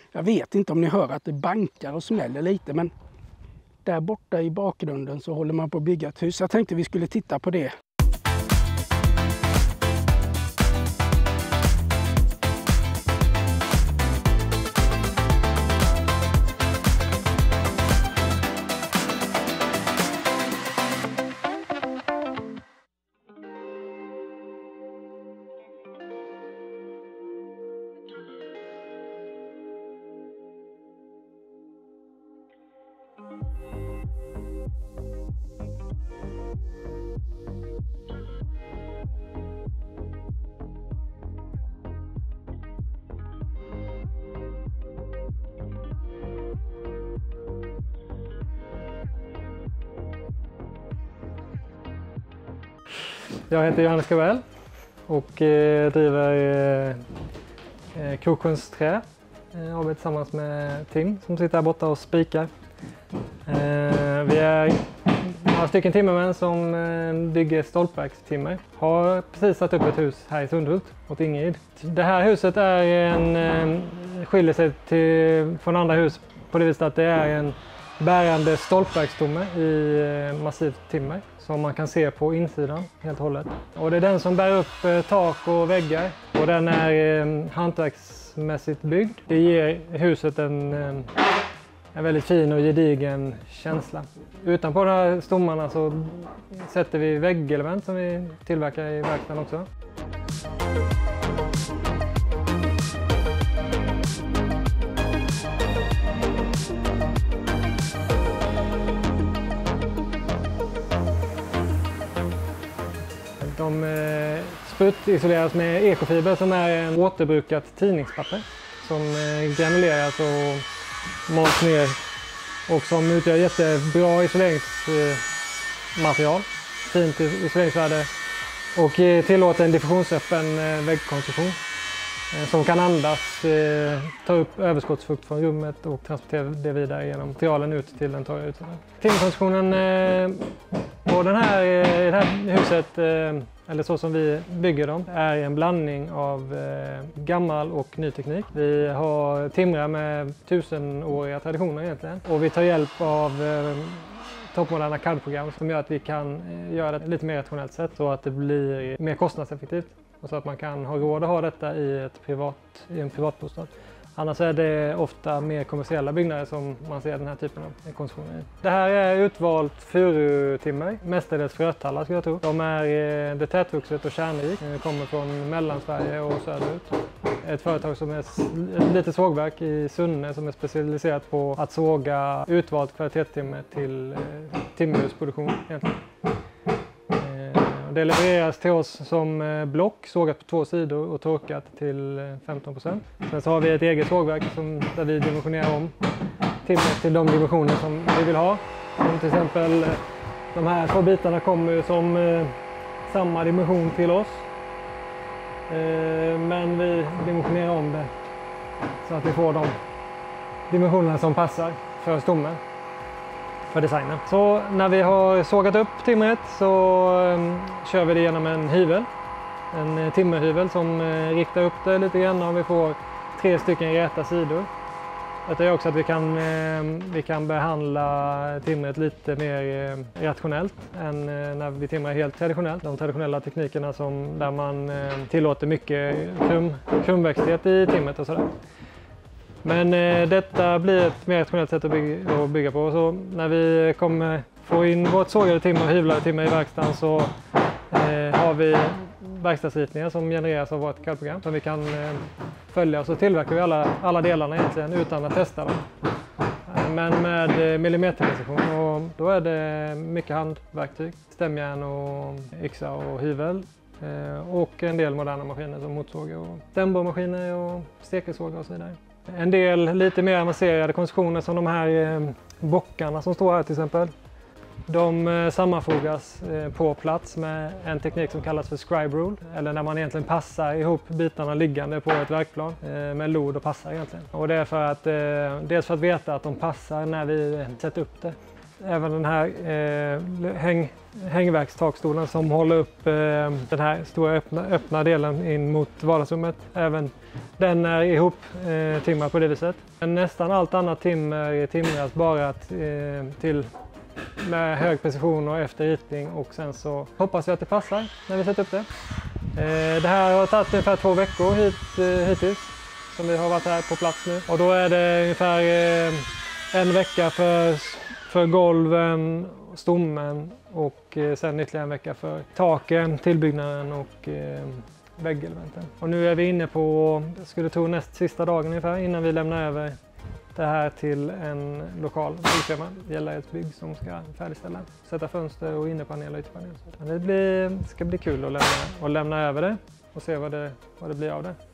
Jag vet inte om ni hör att det bankar och smäller lite, men där borta i bakgrunden så håller man på att bygga ett hus. Jag tänkte vi skulle titta på det. Jag heter Johannes Gabell och driver Kroksjöns Trä. Arbetar tillsammans med Tim som sitter här borta och spikar. Vi är några stycken timmermän som bygger stolpverkstimmer. Har precis satt upp ett hus här i Sundhult åt Ingrid. Det här huset skiljer sig från andra hus på det viset att det är en bärande stolpverksstomme i massivt timmer som man kan se på insidan helt och hållet. Och det är den som bär upp tak och väggar och den är hantverksmässigt byggd. Det ger huset en väldigt fin och gedigen känsla. Utanpå de här stommarna så sätter vi väggelement som vi tillverkar i verkstaden också. De sprutisoleras med ekofiber som är en återbrukat tidningspapper som granuleras och mals ner och som utgör jättebra isoleringsmaterial, fint isoleringsvärde och tillåter en diffusionsöppen väggkonstruktion som kan andas, ta upp överskottsfukt från rummet och transportera det vidare genom materialen ut till den torra utsidan. Timmerkonstruktionen på det här huset, eller så som vi bygger dem, är en blandning av gammal och ny teknik. Vi har timrar med 1000-åriga traditioner egentligen och vi tar hjälp av toppmoderna CAD-program som gör att vi kan göra det lite mer rationellt sätt så att det blir mer kostnadseffektivt och så att man kan ha råd att ha detta i en privatbostad. Annars är det ofta mer kommersiella byggnader som man ser den här typen av konstruktioner i. Det här är utvalt furutimmer, mestadels frötallar skulle jag tro. De är tätvuxet och kärnrikt, kommer från Mellansverige och söderut. Ett företag som är ett litet sågverk i Sunne som är specialiserat på att såga utvalt kvalitetstimmer till timmerhusproduktion egentligen. Det levereras till oss som block, sågat på 2 sidor och torkat till 15%. Sen så har vi ett eget sågverk där vi dimensionerar om timmer till de dimensioner som vi vill ha. Som till exempel de här 2 bitarna kommer som samma dimension till oss. Men vi dimensionerar om det så att vi får de dimensionerna som passar för stommen. För designen. Så när vi har sågat upp timret så kör vi det genom en hyvel. En timmerhyvel som riktar upp det lite grann och vi får 3 stycken räta sidor. Det är också att vi kan behandla timret lite mer rationellt än när vi timrar helt traditionellt. De traditionella teknikerna där man tillåter mycket krumväxthet i timret och sådär. Men detta blir ett mer rationellt sätt att bygga på. Så när vi kommer få in vårt sågade timmer och hyvlade timmer i verkstaden så har vi verkstadsritningar som genereras av vårt CAD-program som vi kan följa. Så tillverkar vi alla delarna egentligen utan att testa dem. Men med millimeterprecision och då är det mycket handverktyg, stämjärn och yxa och hyvel. Och en del moderna maskiner som motorsågar och stämborrmaskiner och stekelsågar och så vidare. En del lite mer avancerade konstruktioner som de här bockarna som står här till exempel. De sammanfogas på plats med en teknik som kallas för scribe rule. Eller när man egentligen passar ihop bitarna liggande på ett verkplan med lod och passar egentligen. Och det är för att, dels för att veta att de passar när vi sätter upp det. även den här hängverkstakstolen som håller upp den här stora öppna delen in mot vardagsrummet. Även den är ihop timrad på det viset. Men nästan allt annat timmer timras bara till med hög precision och efter ritning, och sen så hoppas vi att det passar när vi sätter upp det. Det här har tagit ungefär 2 veckor hittills som vi har varit här på plats nu. Och då är det ungefär 1 vecka för golven, stommen och sen ytterligare 1 vecka för taken, tillbyggnaden och väggelementen. Och nu är vi inne på, jag skulle tro näst sista dagen ungefär innan vi lämnar över det här till en lokal byggfirma. Det gäller ett bygg som ska färdigställa. Sätta fönster och innepanel och ytterpanel. Det ska bli kul att lämna över det och se vad det blir av det.